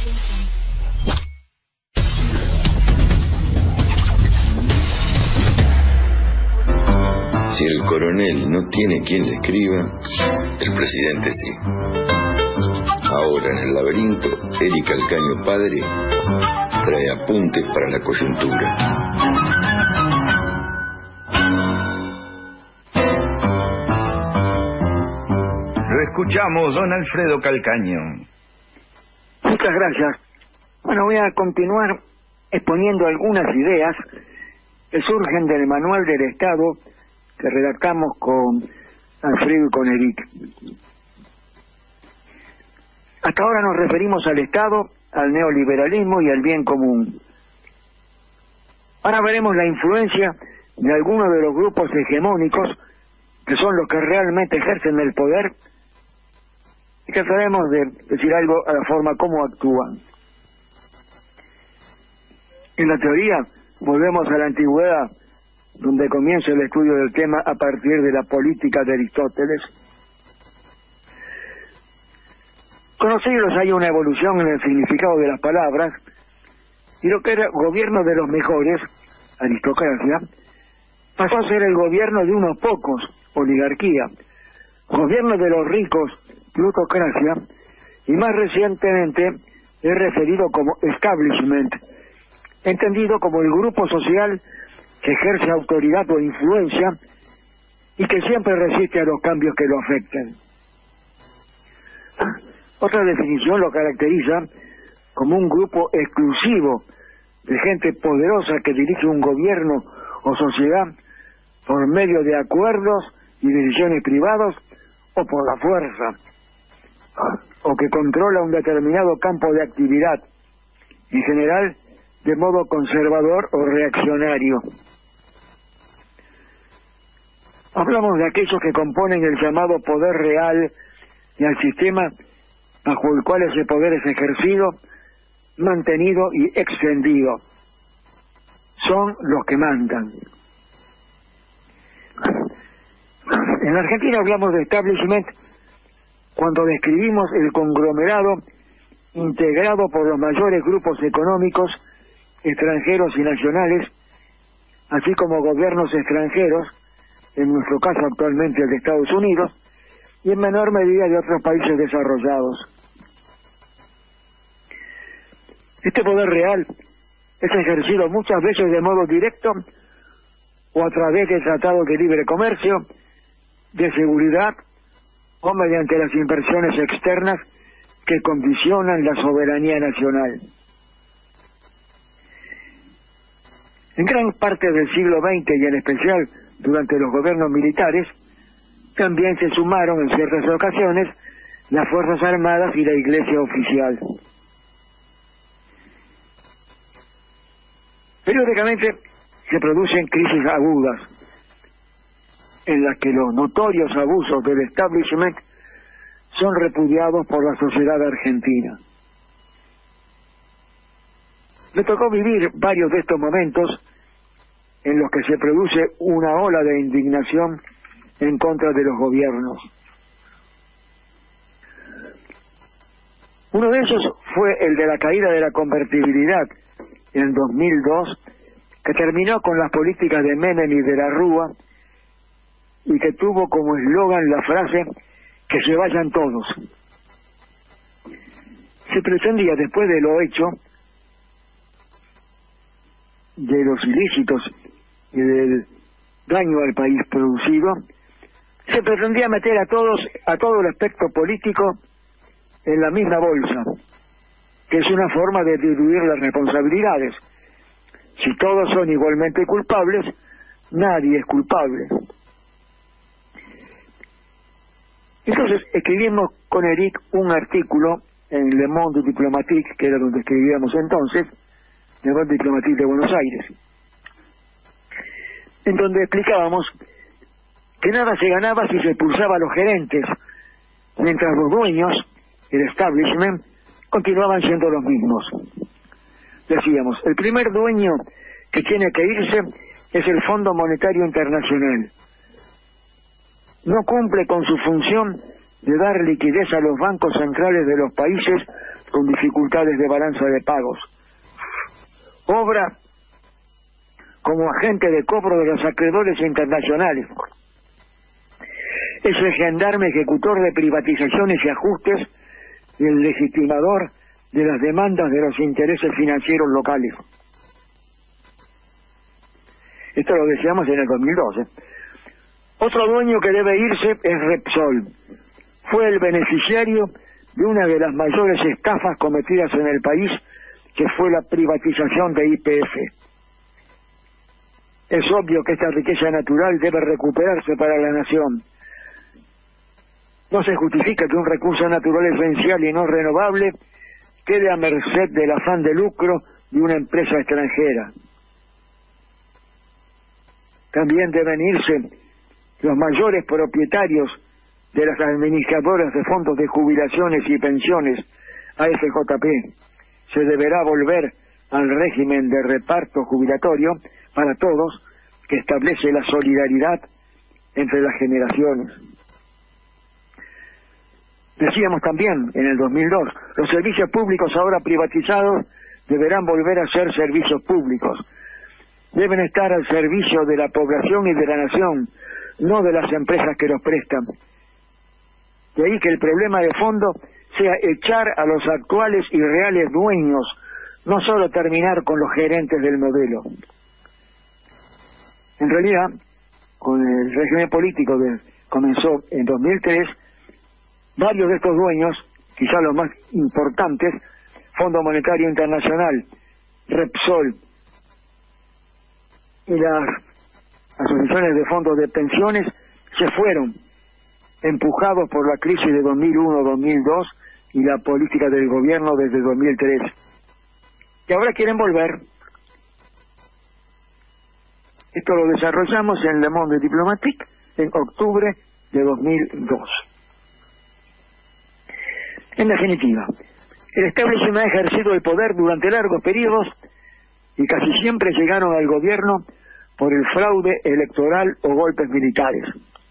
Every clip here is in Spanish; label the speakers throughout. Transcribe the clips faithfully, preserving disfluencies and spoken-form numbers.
Speaker 1: Si el coronel no tiene quien le escriba, el presidente sí. Ahora en el laberinto, Eric Calcaño padre trae apuntes para la coyuntura.
Speaker 2: Lo escuchamos, don Alfredo Calcaño.
Speaker 3: Muchas gracias. Bueno, voy a continuar exponiendo algunas ideas que surgen del Manual del Estado que redactamos con Alfredo y con Eric. Hasta ahora nos referimos al Estado, al neoliberalismo y al bien común. Ahora veremos la influencia de algunos de los grupos hegemónicos que son los que realmente ejercen el poder y que trataremos de decir algo a la forma como actúan. En la teoría, volvemos a la antigüedad, donde comienza el estudio del tema a partir de la política de Aristóteles. Con los siglos hay una evolución en el significado de las palabras, y lo que era gobierno de los mejores, aristocracia, pasó a ser el gobierno de unos pocos, oligarquía, gobierno de los ricos, plutocracia, y más recientemente es referido como establishment, entendido como el grupo social que ejerce autoridad o influencia y que siempre resiste a los cambios que lo afecten. Otra definición lo caracteriza como un grupo exclusivo de gente poderosa que dirige un gobierno o sociedad por medio de acuerdos y decisiones privados o por la fuerza, o que controla un determinado campo de actividad, en general de modo conservador o reaccionario. Hablamos de aquellos que componen el llamado poder real y al sistema bajo el cual ese poder es ejercido, mantenido y extendido. Son los que mandan. En Argentina hablamos de establishment cuando describimos el conglomerado integrado por los mayores grupos económicos, extranjeros y nacionales, así como gobiernos extranjeros, en nuestro caso actualmente el de Estados Unidos, y en menor medida de otros países desarrollados. Este poder real es ejercido muchas veces de modo directo o a través de tratados de libre comercio, de seguridad o mediante las inversiones externas que condicionan la soberanía nacional. En gran parte del siglo veinte y en especial durante los gobiernos militares, también se sumaron en ciertas ocasiones las Fuerzas Armadas y la Iglesia oficial. Periódicamente se producen crisis agudas en las que los notorios abusos del establishment son repudiados por la sociedad argentina. Me tocó vivir varios de estos momentos en los que se produce una ola de indignación en contra de los gobiernos. Uno de esos fue el de la caída de la convertibilidad en dos mil dos, que terminó con las políticas de Menem y de la Rúa y que tuvo como eslogan la frase que se vayan todos. Se pretendía, después de lo hecho, de los ilícitos y del daño al país producido, se pretendía meter a todos, a todo el aspecto político en la misma bolsa, que es una forma de diluir las responsabilidades. Si todos son igualmente culpables, nadie es culpable. Entonces escribimos con Eric un artículo en Le Monde Diplomatique, que era donde escribíamos entonces, Le Monde Diplomatique de Buenos Aires, en donde explicábamos que nada se ganaba si se expulsaba a los gerentes, mientras los dueños, el establishment, continuaban siendo los mismos. Decíamos, el primer dueño que tiene que irse es el Fondo Monetario Internacional. No cumple con su función de dar liquidez a los bancos centrales de los países con dificultades de balanza de pagos. Obra como agente de cobro de los acreedores internacionales. Es el gendarme ejecutor de privatizaciones y ajustes y el legitimador de las demandas de los intereses financieros locales. Esto lo decíamos en el dos mil doce. Otro dueño que debe irse es Repsol. Fue el beneficiario de una de las mayores estafas cometidas en el país, que fue la privatización de Y P F. Es obvio que esta riqueza natural debe recuperarse para la nación. No se justifica que un recurso natural esencial y no renovable quede a merced del afán de lucro de una empresa extranjera. También deben irse los mayores propietarios de las administradoras de fondos de jubilaciones y pensiones, A F J P. Se deberá volver al régimen de reparto jubilatorio para todos, que establece la solidaridad entre las generaciones. Decíamos también en el dos mil dos, los servicios públicos ahora privatizados deberán volver a ser servicios públicos. Deben estar al servicio de la población y de la nación, no de las empresas que los prestan. De ahí que el problema de fondo sea echar a los actuales y reales dueños, no solo terminar con los gerentes del modelo. En realidad, con el régimen político que comenzó en dos mil tres, varios de estos dueños, quizá los más importantes, Fondo Monetario Internacional, Repsol y las asociaciones de fondos de pensiones, se fueron, empujados por la crisis de dos mil uno dos mil dos y la política del gobierno desde dos mil tres. Y ahora quieren volver. Esto lo desarrollamos en Le Monde Diplomatique en octubre de dos mil dos. En definitiva, el establishment ha ejercido el poder durante largos periodos y casi siempre llegaron al gobierno por el fraude electoral o golpes militares.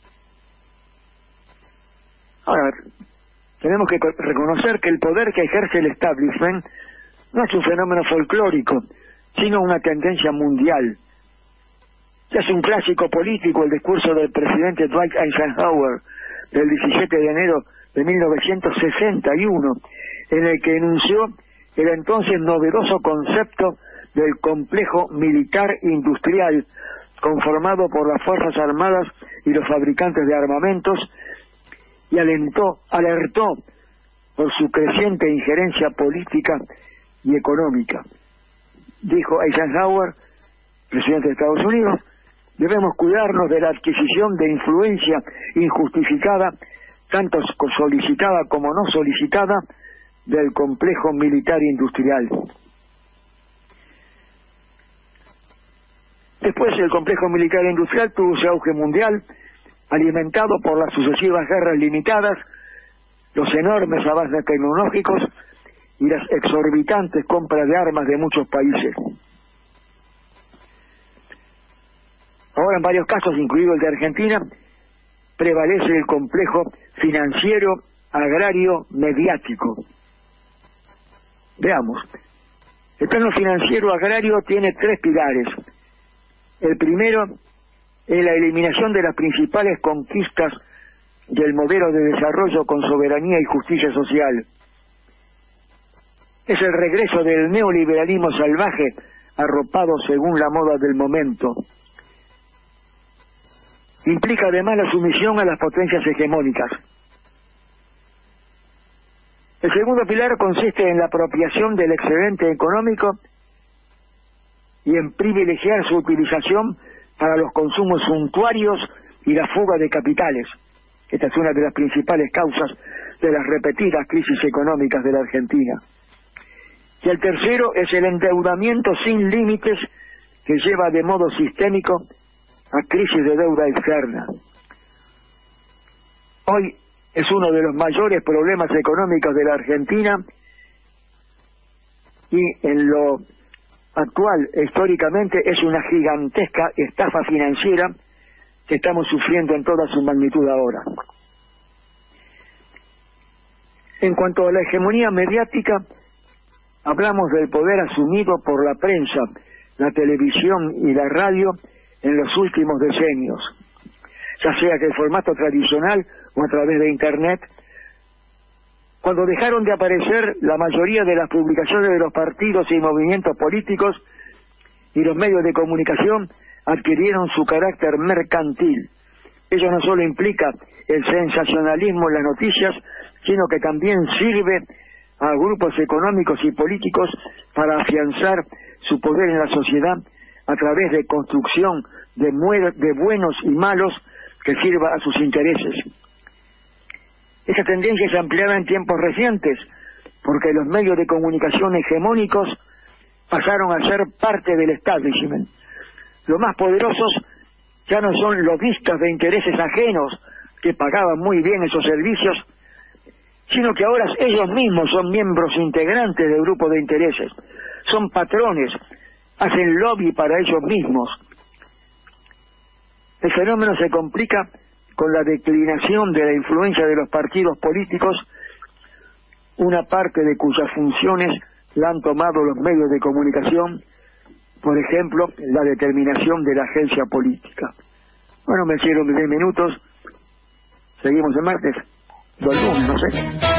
Speaker 3: Ahora, tenemos que reconocer que el poder que ejerce el establishment no es un fenómeno folclórico, sino una tendencia mundial. Ya es un clásico político el discurso del presidente Dwight Eisenhower del diecisiete de enero de mil novecientos sesenta y uno, en el que enunció el entonces novedoso concepto del complejo militar industrial conformado por las Fuerzas Armadas y los fabricantes de armamentos, y alentó, alertó por su creciente injerencia política y económica. Dijo Eisenhower, presidente de Estados Unidos: debemos cuidarnos de la adquisición de influencia injustificada, tanto solicitada como no solicitada, del complejo militar industrial. Después el complejo militar industrial tuvo su auge mundial, alimentado por las sucesivas guerras limitadas, los enormes avances tecnológicos y las exorbitantes compras de armas de muchos países. Ahora, en varios casos, incluido el de Argentina, prevalece el complejo financiero, agrario, mediático. Veamos. El plano financiero agrario tiene tres pilares. El primero es la eliminación de las principales conquistas del modelo de desarrollo con soberanía y justicia social. Es el regreso del neoliberalismo salvaje, arropado según la moda del momento. Implica además la sumisión a las potencias hegemónicas. El segundo pilar consiste en la apropiación del excedente económico y en privilegiar su utilización para los consumos suntuarios y la fuga de capitales. Esta es una de las principales causas de las repetidas crisis económicas de la Argentina. Y el tercero es el endeudamiento sin límites que lleva de modo sistémico a crisis de deuda externa. Hoy es uno de los mayores problemas económicos de la Argentina y en lo actual, históricamente, es una gigantesca estafa financiera que estamos sufriendo en toda su magnitud ahora. En cuanto a la hegemonía mediática, hablamos del poder asumido por la prensa, la televisión y la radio en los últimos decenios, ya sea que el formato tradicional o a través de Internet. Cuando dejaron de aparecer la mayoría de las publicaciones de los partidos y movimientos políticos, y los medios de comunicación adquirieron su carácter mercantil. Ello no solo implica el sensacionalismo en las noticias, sino que también sirve a grupos económicos y políticos para afianzar su poder en la sociedad a través de construcción de, de buenos y malos que sirva a sus intereses. Esta tendencia se ampliaba en tiempos recientes, porque los medios de comunicación hegemónicos pasaron a ser parte del establishment. Los más poderosos ya no son lobistas de intereses ajenos que pagaban muy bien esos servicios, sino que ahora ellos mismos son miembros integrantes del grupo de intereses, son patrones, hacen lobby para ellos mismos. El fenómeno se complica con la declinación de la influencia de los partidos políticos, una parte de cuyas funciones la han tomado los medios de comunicación, por ejemplo, la determinación de la agencia política. Bueno, me hicieron diez minutos, seguimos el martes, o el lunes, no sé.